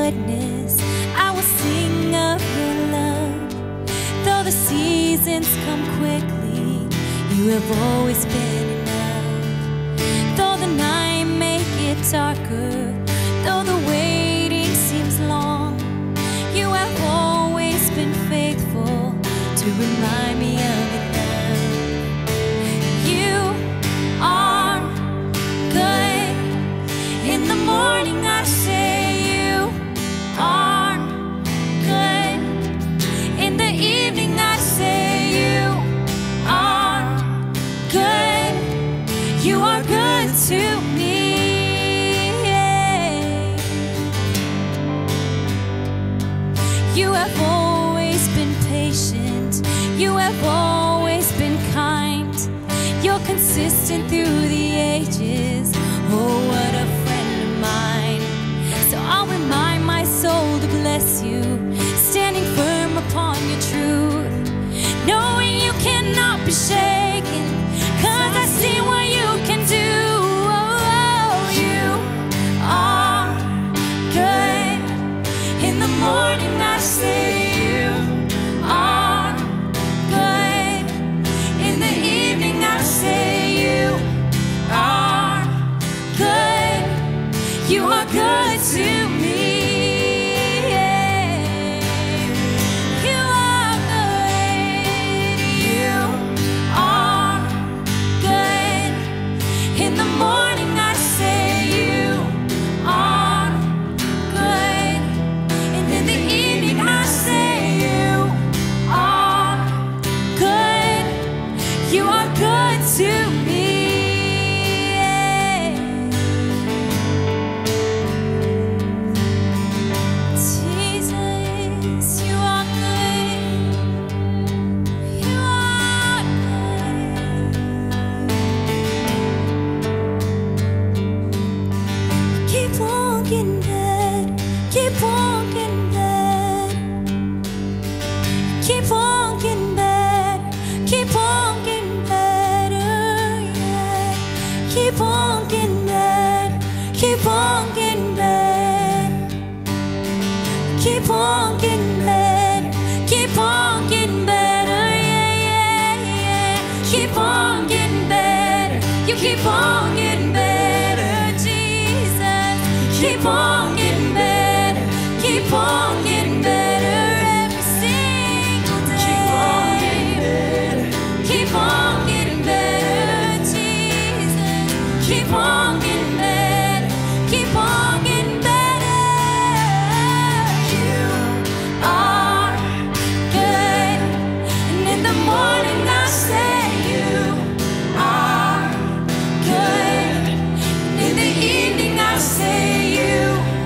goodness, I will sing of your love. Though the seasons come quickly, you have always been enough. Though the night may get darker, though the waiting seems long, you have always been faithful to remind me of it now. You are good. In the morning I say you are good. In the evening I say you are good. You are good to me. You have always been patient. You have always been kind. You're consistent through the ages. Oh, what a friend of mine. So I'll remind my soul to bless you, standing firm upon your truth, knowing you cannot be shaken, 'cause I see what you can do. Oh, you are good. In the morning I say you are good. In the evening I say you are good. You are good to me. You are good. You are good. In the morning I say you are good. And in the evening I say you are good. You are good to me. Jesus, you are good. You are good. Keep walking better. Keep walking better. Keep walking better. Keep walking better. Yeah. Keep walking better. Keep walking better. Keep walking better. Keep walking better. Yeah, yeah, yeah. Keep on getting better. You keep on getting better, Jesus. Keep on getting better. Keep on getting better every single day. Keep on getting better. Keep on getting better, Jesus. Keep on getting better. Keep on getting better. You are good. And in the morning I say you are good. And in the evening I say you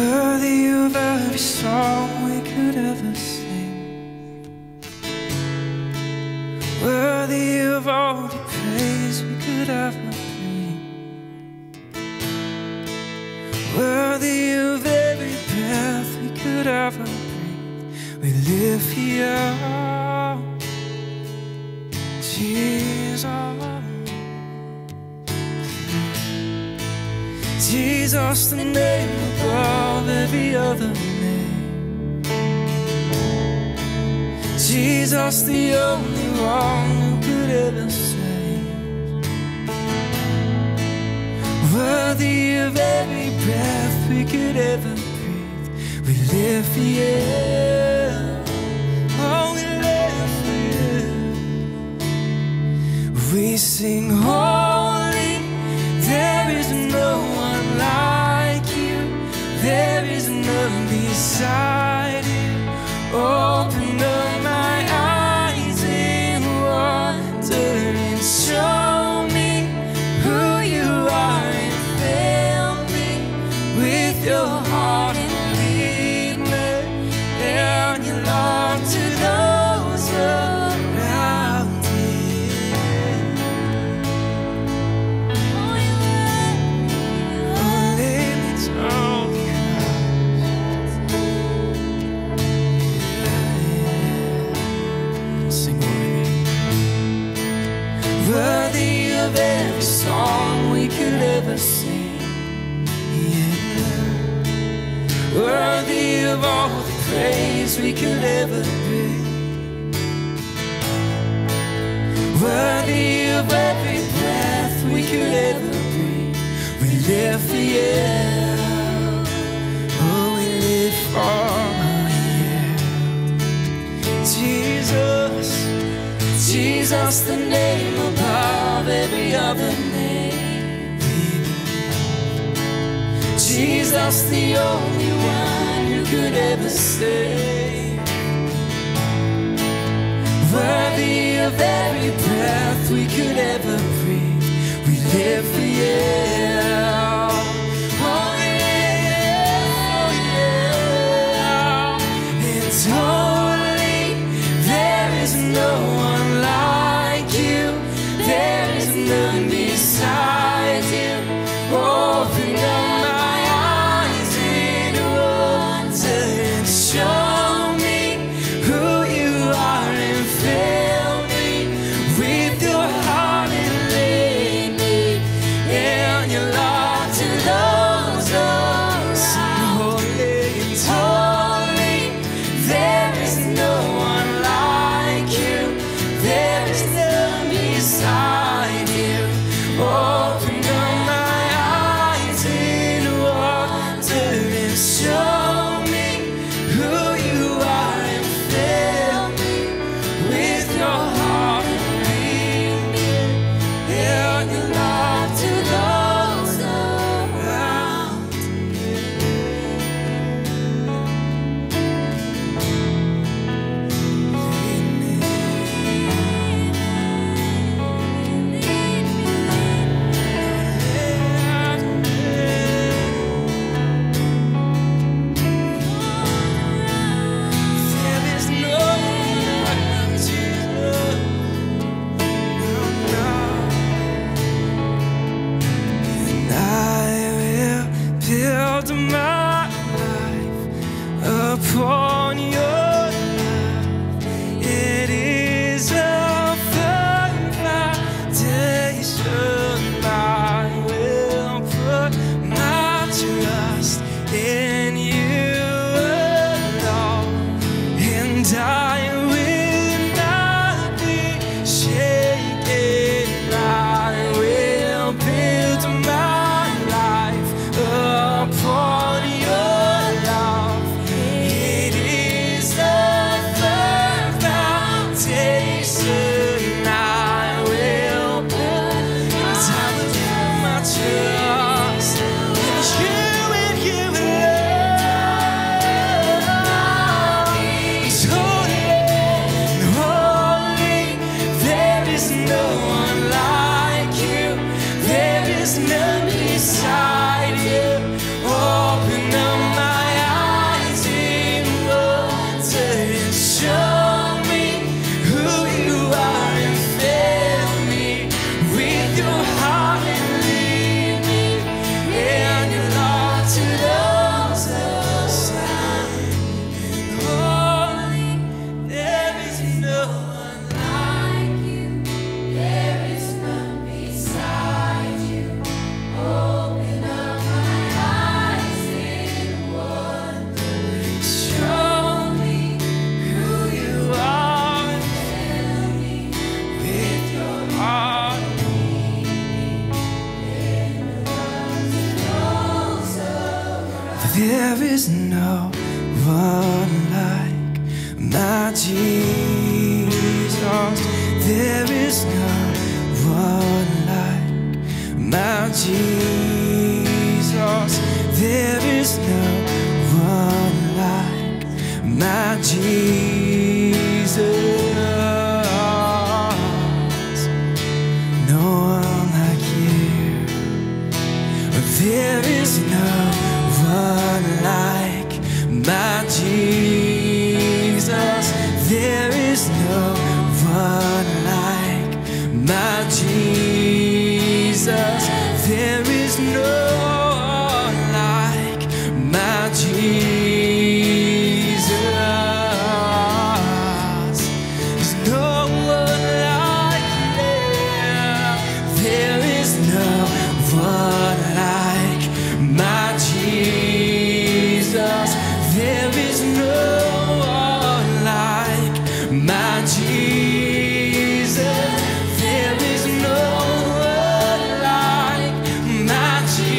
worthy of every song we could ever sing, worthy of all the praise we could ever bring, worthy of every breath we could ever breathe. We live here, Jesus. Jesus, the name above every other name. Jesus, the only one who could ever save. Worthy of every breath we could ever breathe. We live for you. Oh, we live for you. We sing holy. There is no one like you. There is none beside you. Open up my eyes in wonder and show me who you are, and fill me with your heart and lead me in your love to those around me. Worthy of every song we could ever sing, yeah. Worthy of all the praise we could ever bring, worthy of every breath we could ever breathe. We live for you. Oh, we live for you, Jesus. Jesus, the name above every other name. Jesus, the only one who could ever save. Worthy of every breath we could ever breathe. We live for you. Oh, yeah. It's holy. There is no one like you. There is none beside you. Open up my eyes in wonder and show me who you are, and fill me with your heart and lead me in your love to those around. Holy, it's holy. There is no one like you. There is none beside you. Open up my eyes in wonder and show me who you are, and fill me with your heart and lead me in your love to those around my life upon your love. It is a firm foundation. I will put my trust in you alone, and I will not be shaken. I will build my life upon your love. It is a firm foundation. I will put my trust in you and you alone. There is no one like my Jesus. There is no one like my Jesus. There is no one like my Jesus. No one like you. There is no one like my Jesus. There is no one like my Jesus. There is no one like my Jesus. There's no one like you. There is no one like my Jesus. There is no one like my Jesus. There is no one like my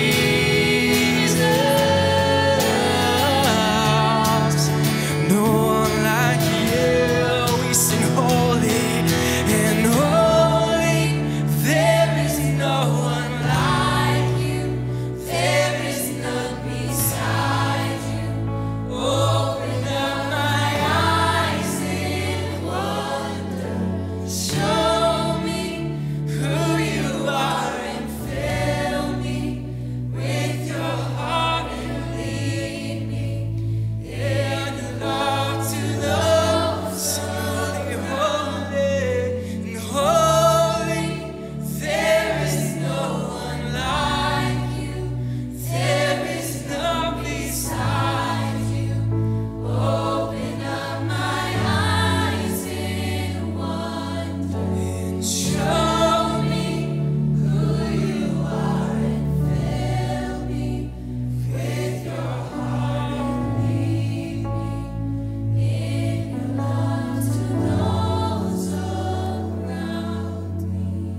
Jesus. No one like you. We sing holy and holy. There is no one like you. There is none beside you. Open up my eyes in wonder. Show me who you are and fill me with your heart and lead me in love to those holy, holy, and holy. There is no one like you. There is none beside you. Open up my eyes in wonder and show me who you are and fill me with your heart and lead me in love to those around me.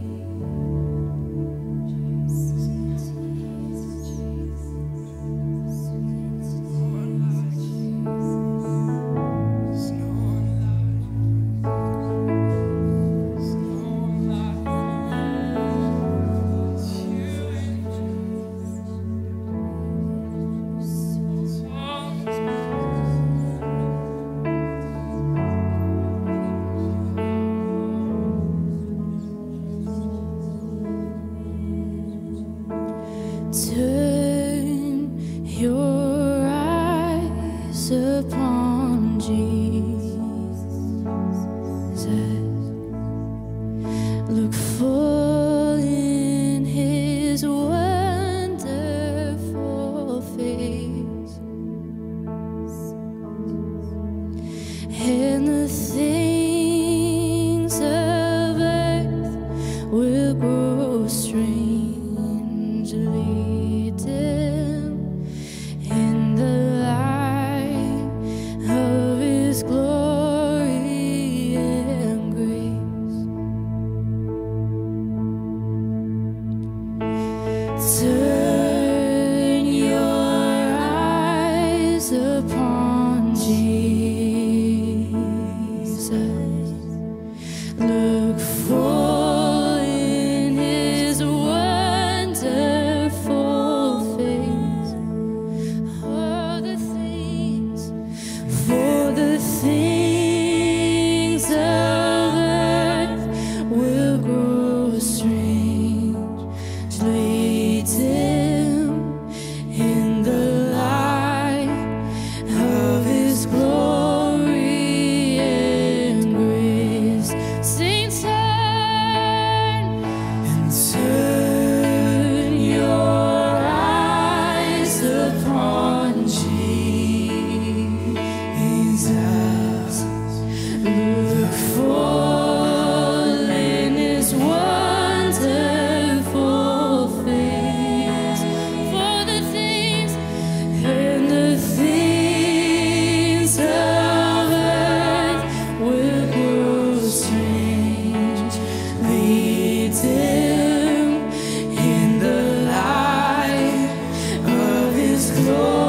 Turn your eyes upon Jesus. Look full in his wonderful face, and the things of earth will grow strangely dim in the light of his glory and grace. Turn your eyes upon Jesus. Look full in his wonderful face. For the things of earth will grow strangely dim in the light of his glory and grace. Sing, turn your eyes upon Jesus. Look full in his wonderful face. For the things and the things of earth will grow strangely dim in the light of his glory.